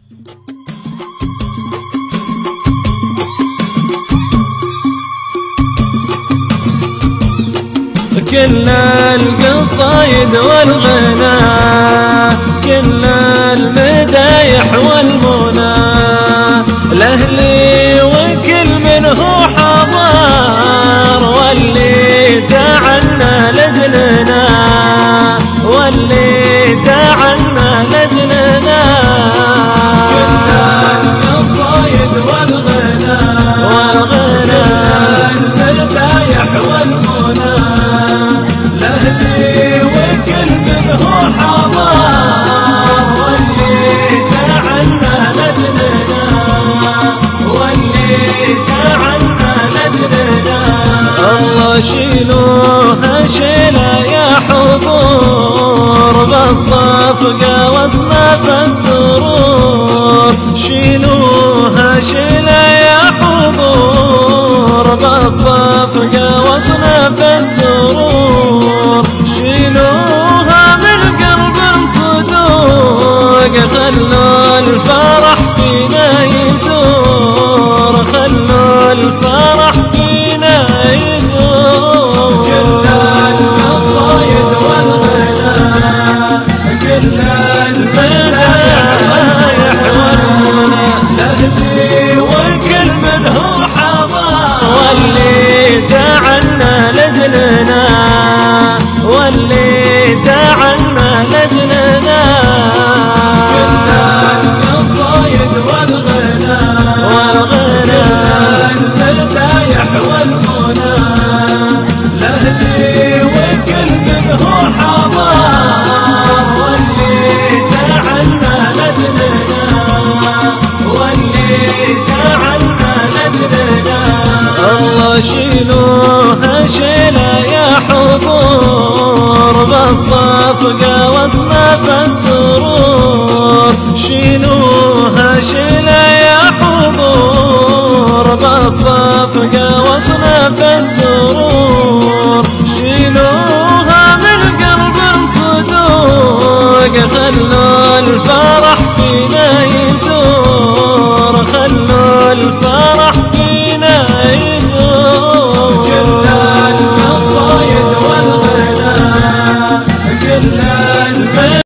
كل القصايد والغنى، كل المدايح والمنى، لأهلي وكل منه حضار، واللي دعنا لجلنا، واللي دعنا لجلنا. كل القصايد والغنى، المدايح والمنى، لأهلي وكل منه حضار، واللي دعنا لجلنا، واللي دعنا لجلنا. الله شيلوها شيلة يا حضور، بالصفقة واصناف السرور، شيلوها شيلة يا حضور، بالصفقة واصناف السرور، شيلوها من قلب صدوق، خلوا الفرح فينا يدور، خلوا الفرح فينا يدور. كل القصايد والغنى، كل المدايح والمنى، لأهلي وكل منه حضار، واللي دعنا لجلنا، واللي دعنا لجلنا. كل القصايد والغنى، المدايح والمنى، لأهلي وكل منه حضار، واللي دعنا لجلنا، واللي دعنا لجلنا. الله شيلوها شيلة يا حضور، بالصفقة واصناف السرور، شيلوها شيلة يا حضور، بالصفقة واصناف السرور، شيلوها من قلب صدوق، خلوا